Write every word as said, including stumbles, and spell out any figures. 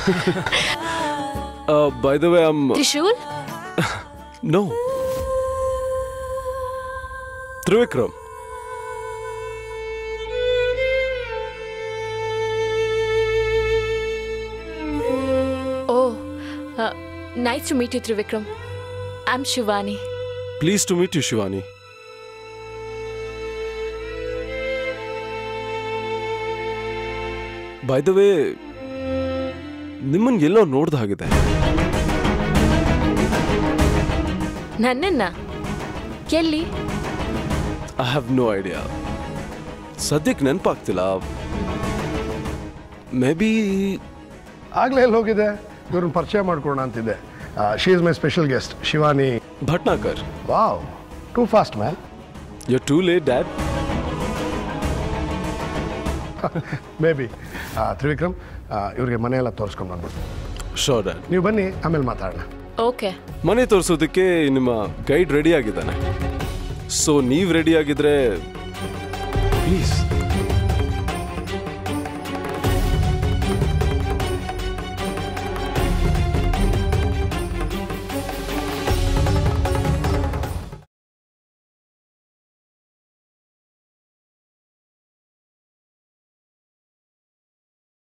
uh, by the way, I'm... Trishul? No. Trivikram. Oh, uh, nice to meet you, Trivikram. I'm Shivani. Pleased to meet you, Shivani. By the way, ನಿಮ್ಮನ್ನ ಎಲ್ಲೋ ನೋಡ್ದ ಹಾಗಿದೆ. ನನ್ನನ್ನ ಎಲ್ಲಿ? I have no idea. ಸದ್ಯಕ್ಕೆ ನೆನಪಾಗ್ತಿಲ್ಲ. May be ಆಗ್ಲೇ ಎಲ್ಲಿ ಹೋಗಿದೆ? ಇವ್ರನ್ನ ಪರಿಚಯ ಮಾಡ್ಕೊಳ್ಳೋಣ ಅಂತಿದ್ದೆ. She is my special guest, Shivani Bhatnagar. Wow, too fast man. You too late dad. Maybe. Trivikram, ಇವ್ರಿಗೆ ಮನೆಯೆಲ್ಲ ತೋರಿಸ್ಕೊಂಡು ಬಂದ್ಬಿಟ್ಟು. Sure dad. ನೀವು ಬನ್ನಿ, ಆಮೇಲೆ ಮಾತಾಡೋಣ. ಓಕೆ. ಮನೆ ತೋರಿಸೋದಕ್ಕೆ ನಿಮ್ಮ ಗೈಡ್ ರೆಡಿ ಆಗಿದ್ದಾನೆ. ಸೊ ನೀವು ರೆಡಿ ಆಗಿದ್ರೆ ಪ್ಲೀಸ್